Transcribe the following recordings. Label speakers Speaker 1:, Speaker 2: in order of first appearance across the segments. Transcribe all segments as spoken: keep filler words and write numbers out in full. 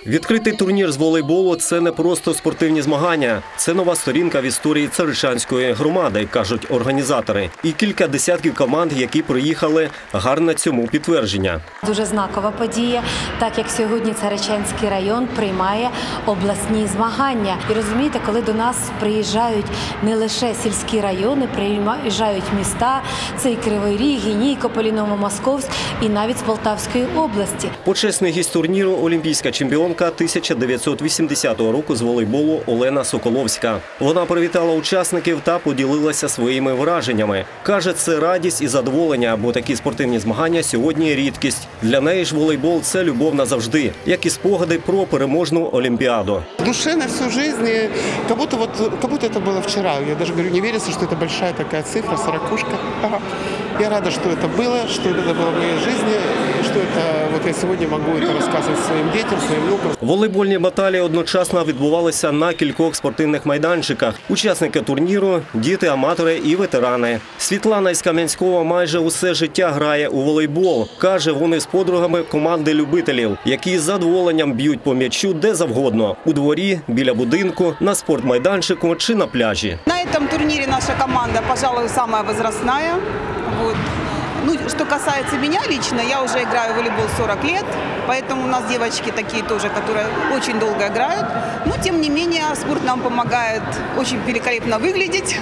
Speaker 1: Відкритий турнір з волейболу – це не просто спортивні змагання. Це нова сторінка в історії Царичанської громади, кажуть організатори. І кілька десятків команд, які приїхали, гарне цьому підтвердження.
Speaker 2: Дуже знакова подія, так як сьогодні Царичанський район приймає обласні змагання. І розумієте, коли до нас приїжджають не лише сільські райони, приїжджають міста, це і Кривий Ріг, і Нікополь, і Новомосковськ, і навіть з Полтавської області.
Speaker 1: Почесний гість турніру – олімпійська чемпіонка тисяча дев'ятсот вісімдесятого року з волейболу Олена Соколовська. Вона привітала учасників та поділилася своїми враженнями. Каже, це радість і задоволення, бо такі спортивні змагання сьогодні – рідкість. Для неї ж волейбол – це любов назавжди, як і спогади про переможну Олімпіаду.
Speaker 3: В душе на всю жизнь, как будто, вот, как будто это было вчера. Я даже говорю, не верится, что это большая такая цифра, сорокушка. Ага. Я рада, что это было, что это было в моей жизни, что это, вот я сегодня могу это рассказывать своим детям, своим внукам.
Speaker 1: Волейбольні баталії одночасно відбувалися на кількох спортивних майданчиках. Учасники турніру – діти, аматори і ветерани. Світлана із Кам'янського майже усе життя грає у волейбол. Каже, вони з подругами команди любителів, які з задоволенням б'ють по м'ячу де завгодно – у дворі, біля будинку, на спортмайданчику чи на пляжі.
Speaker 4: На этом турнире наша команда, пожалуй, самая возрастная. Вот. Ну, что касается меня лично, я уже играю в волейбол сорок лет, поэтому у нас девочки такие тоже, которые очень долго играют. Но, тем не менее, спорт нам помогает очень великолепно выглядеть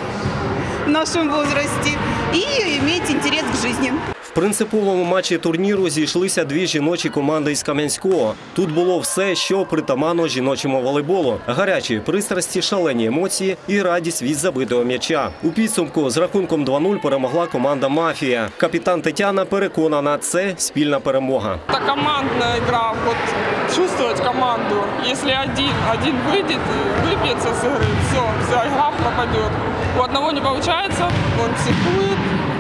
Speaker 4: в нашем возрасте и иметь интерес к жизни.
Speaker 1: В принциповому матчі турніру зійшлися дві жіночі команди із Кам'янського. Тут було все, що притаманно жіночому волейболу. Гарячі пристрасті, шалені емоції і радість від забитого м'яча. У підсумку з рахунком два нуль перемогла команда «Мафія». Капітан Тетяна переконана, це спільна перемога.
Speaker 5: Це командна гра, от чувствувати команду. Якщо один, один вийде, виб'ється з гри, все, вся гра пропаде. У одного не виходить, він психує,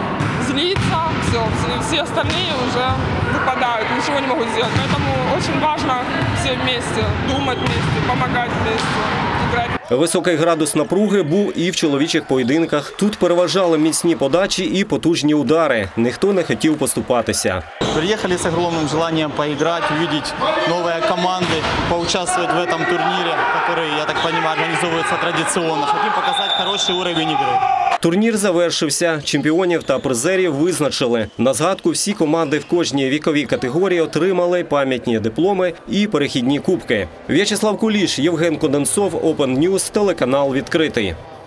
Speaker 5: злится, все, все остальные уже выпадают, ничего не могут сделать. Поэтому очень важно все вместе, думать вместе, помогать вместе, играть.
Speaker 1: Високий градус напруги був і в чоловічих поєдинках. Тут переважали міцні подачі і потужні удари. Ніхто не хотів поступатися.
Speaker 6: Приехали с огромным желанием поиграть, увидеть новые команды, поучаствовать в этом турнире, который, я так понимаю, организовывается традиционно. Хотим показать хороший уровень игры.
Speaker 1: Турнір завершився. Чемпіонів та призерів визначили. На згадку всі команди в кожній віковій категорії отримали пам'ятні дипломи і перехідні кубки. В'ячеслав Куліш, Євген Конденцов, Open News, телеканал «Відкритий».